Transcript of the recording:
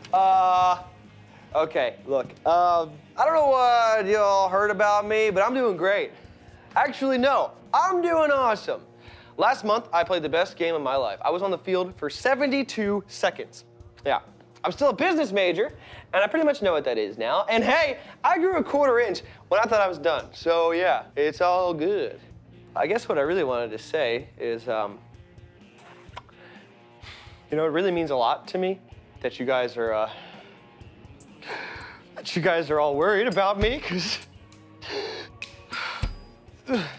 Okay, look, I don't know what y'all heard about me, but I'm doing great. Actually, no, I'm doing awesome. Last month, I played the best game of my life. I was on the field for 72 seconds. Yeah, I'm still a business major, and I pretty much know what that is now. And hey, I grew a 1/4 inch when I thought I was done. So yeah, it's all good. I guess what I really wanted to say is, you know, it really means a lot to me that you guys are all worried about me, 'cause